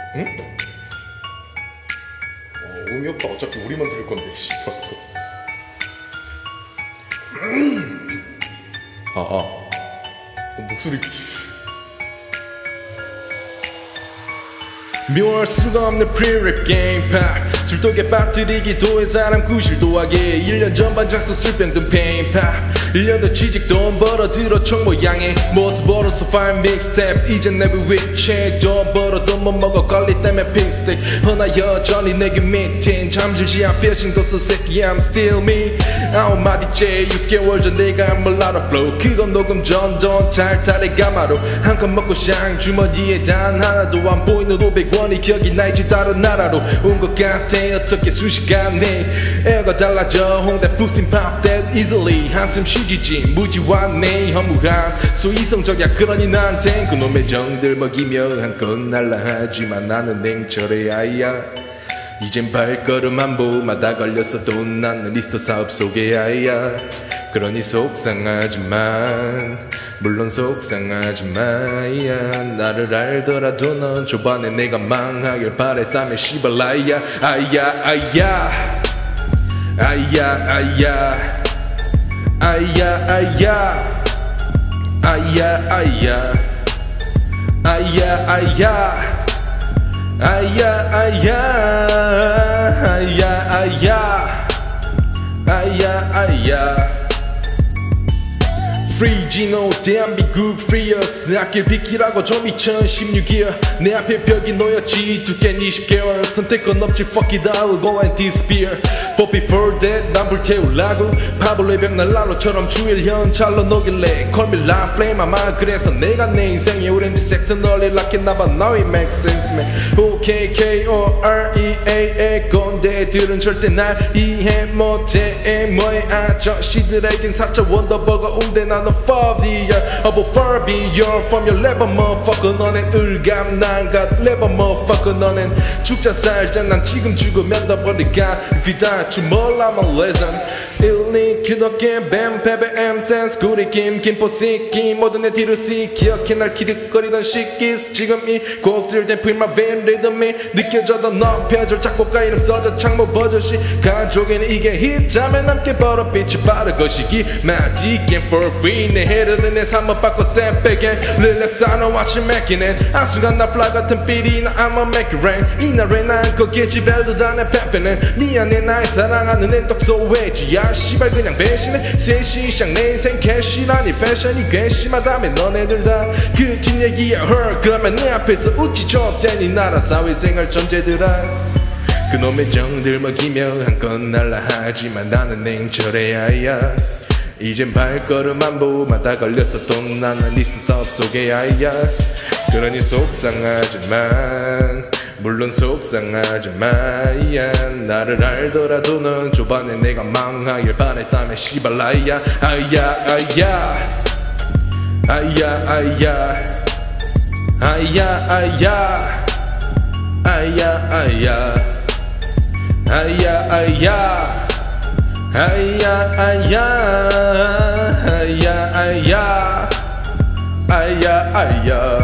응? 의미 없다. 어차피 우리만 들을 건데 씨발. 목소리 묘할 수가 없는 프리랩 게임팍 술독에 빠뜨리기도 해 사람 구실도하게 1년 전 반짝서 술병 든 페인팍 1년 더 취직 돈 벌어 들어 총 모양의 모습으로서 fine mixtape 이젠 내부 위치에 돈 벌어 돈 못 먹어 관리 때문에 핑스틱 허나 여전히 내게 미팅 잠들지 않 piercing 더 새끼 I'm still me 9마디째 6개월 전 내가 몰라라 flow 그건 녹음 전 돈 탈탈의 가마로 한 컵 먹고 샹 주머니에 단 하나도 안 보이는 500원이 기억이 나있지 다른 나라로 온 것 같아 어떻게 순식간에 에어가 달라져 홍대 부신 pop that easily 한숨 쉬지지 무지완해 허무함 소이성적이야 그러니 나한텐 그놈의 정들 먹이며 한껏 날라 하지만 나는 냉철해 아이야 이젠 발걸음 한 보마다 걸렸어도 나는 있어 사업 속의 아이야 그러니 속상하지만 물론 속상하지만 나를 알더라도 넌 초반에 내가 망하길 바랬다며 씨발 아이야 아이야 아이야 아이야 아이야 아이야 아이야 아이야 아이야 아이야 아이야 아이야 아이야 아이야 아이야 프리지노 대한민국 프리어스 아낄 비키라고 좀 2016이야 내 앞에 벽이 놓였지 두께는 20개월 선택권 없지 fuck it I'll go and disappear But before that 난 불태우려고 파블로의 벽난로처럼 주일 현찰로 녹일래 Call me live flame 아마 그래서 내가 내 인생의 오렌지색 더 널리 락했나봐 Now it makes sense man OKKOREAA 꼰대들은 절대 날 이해 못해 뭐해 아저씨들에겐 4차 원더버거 웅대 나는 for the year of a far beyond from your level motherfucker 너넨 을감난갓 level motherfucker 너넨 죽자 살자 난 지금 죽으면 더 버리가 If you die tomorrow I'm a legend 1, 2 규덕계 뱀 패배 엠센스 구리 김 김포시키 모든 내 뒤를 씨 기억해 날 기득거리던 시기스 지금 이 곡들 된 feel my vein 리듬이 느껴져 더 높여줄 작곡가 이름 써져 창모 버젓이 가족에는 이게 히트하면 남게 벌어 빛이 빠른 것이기 마지겐 for free 내 헤르는 내 삶을 바꿔 쌤빼게 릴렉스 I know what you making it 한순간 나 fly 같은 삐리 나 I'ma make it rain 이날에 난 거기에 벨도 다 내 팬팬은 미안해 나의 사랑하는 애 떡소외지 야 씨발 그냥 배신해 새 시장 내 인생 캐시라니 패션이 괘씸하다며 너네들 다 그 뒷얘기야 her 그러면 내 앞에서 웃지 줬대니 나라 사회생활 전제들아 그놈의 정들 먹이며 한껏 날라 하지만 나는 냉철해 아이야 이젠 발걸음 한 보마다 걸렸어도 나는 있어 사업 속의 아이야 그러니 속상하지만 물론 속상하지만 나를 알더라도 넌 초반에 내가 망하길 바랬다며 씨발 아이야 아이야 아이야 아이야 아이야 아이야 아이야 아이야 아이야 아이야 아이야 아이야 아이야 아이야 아이야 아이야 아이야